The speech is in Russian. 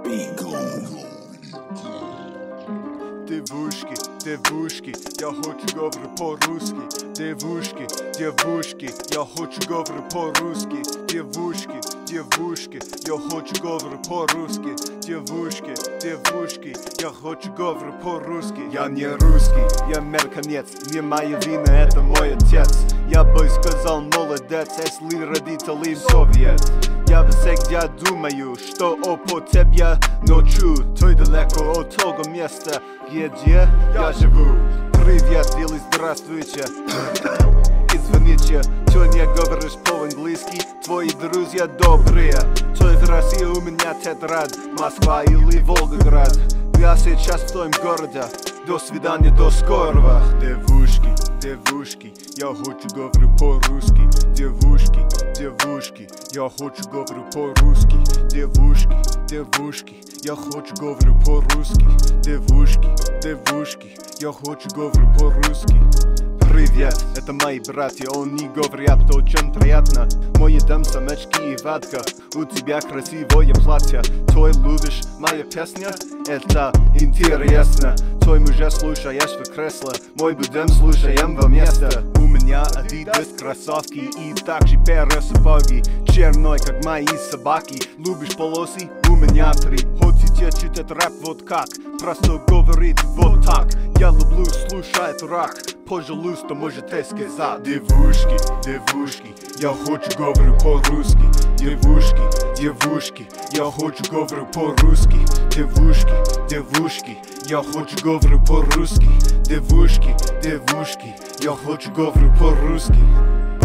Девушки, я хочу говорить по-русски. Девушки, я хочу говорить по-русски. Девушки, я хочу говорить по-русски. Девушки, я хочу говорить по-русски. Я не русский, я американец, не моя вина, это мой отец. Я бы сказал молодец, если родители совет. Я всегда думаю, что о тебе ночью. Ты далеко от того места, где я живу. Привет или здравствуйте. Извините, ты не говоришь по-английски. Твои друзья добрые. Ты в России, у меня тетрадь. Москва или Волгоград. Я сейчас в твоем городе. До свидания, до скорого. Девушки, я хочу говорить по-русски. Девушки, я хочу говорить по-русски. Девушки, я хочу говорить по-русски. Девушки, я хочу говорить по-русски. Привет, это мои братья, они говорят очень приятно. Мои дамы, очки и ватка, у тебя красивое платье. Ты любишь моя песня? Это интересно. Ты уже слушаешь в кресле, мой будем слушаем вместе. У меня Adidas кроссовки и также первые сапоги. Черной, как мои собаки. Любишь полосы? У меня 3. Хотите читать рэп вот как? Просто говорит вот так. Я люблю слушать рок. Пожалуйста, можете сказать. Девушки, я хочу говорить по-русски. Девушки, я хочу говорить по-русски. Девушки, я хочу говорить по-русски. Девушки, я хочу говорить по-русски.